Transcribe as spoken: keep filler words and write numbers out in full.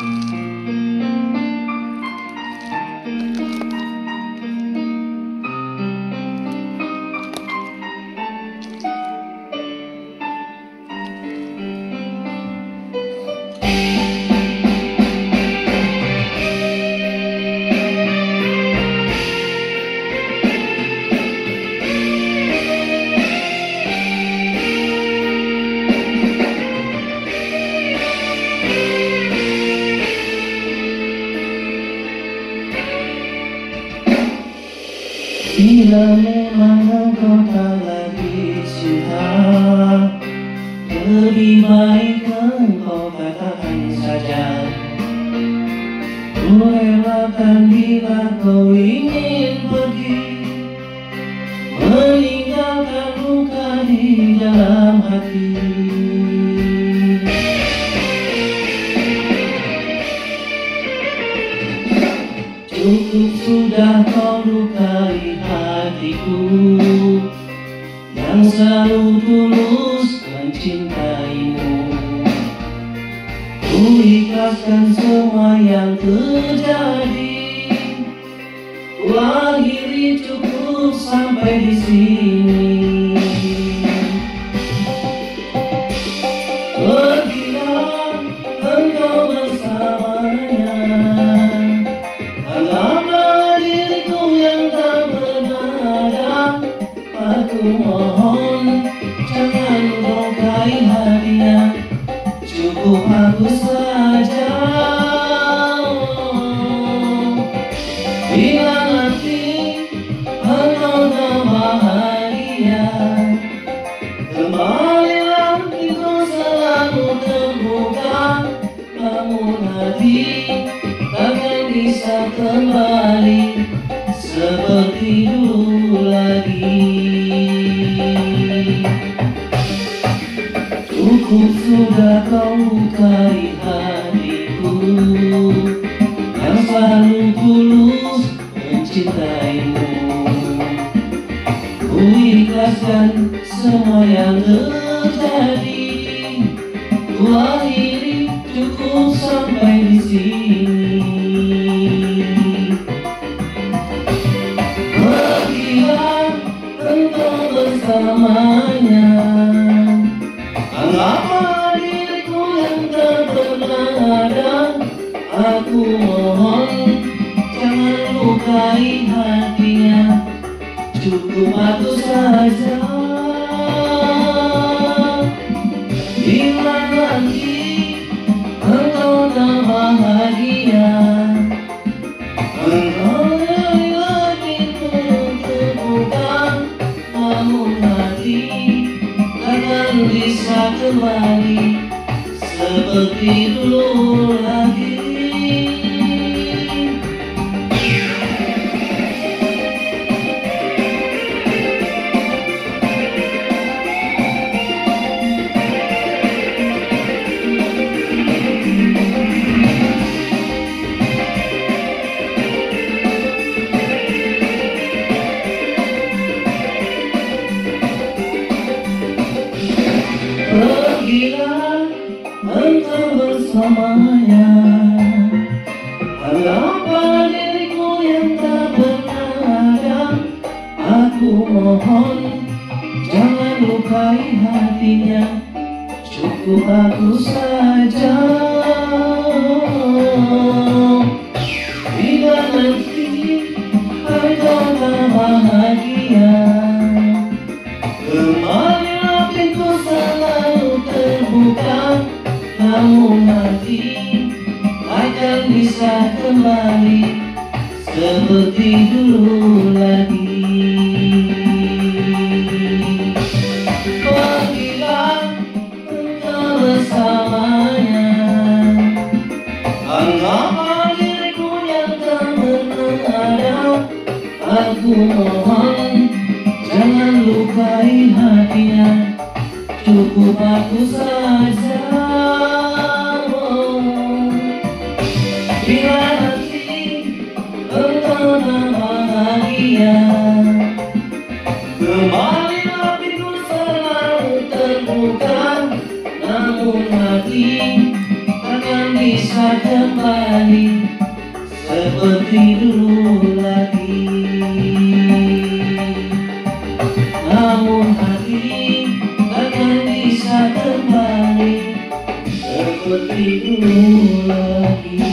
Bila memang engkau tak lagi cinta, lebih baik engkau katakan saja. Ku relakan bila kau ingin pergi, meninggalkan luka di dalam hati. Cukup sudah kau lukai hatiku yang selalu tulus mencintaimu. Ku ikhlaskan semua yang terjadi, ku akhiri cukup sampai di sini. Pergilah engkau bersamanya, anggaplah diriku yang tak bernada. Aku mohon jangan lukai hatinya, cukup aku saja. Bila nanti engkau tak bahagia, kembalilah itu selalu terbuka. Namun hati takkan bisa kembali seperti dulu lagi. Cukup sudah kau lukai hatiku yang selalu tulus mencintaimu. Ku ikhlaskan semua yang terjadi, ku akhiri cukup sampai di sini. Pergilah engkau bersamanya, anggaplah diriku yang tak pernah ada. Aku mohon jangan lukai hatinya, cukup aku saja. Bila nanti engkau tak bahagia, engkau lagi terbuka. Namun hati takkan bisa kembali seperti dulu lagi. Pergilah engkau bersamanya, anggaplah diriku yang tak pernah ada. Aku mohon jangan lukai hatinya, cukup aku saja. Bila nanti engkau tak bahagia, kembalilah pintu selalu terbuka. Namun hati takkan bisa kembali seperti dulu lagi. Pergilah engkau bersamanya, anggaplah diriku yang tak pernah ada. Aku mohon jangan lukai hatinya, cukup aku saja. Bila nanti engkau tak bahagia, kembalilah pintu selalu terbuka. Namun hati takkan bisa kembali seperti dulu lagi. Namun hati takkan bisa kembali seperti dulu lagi.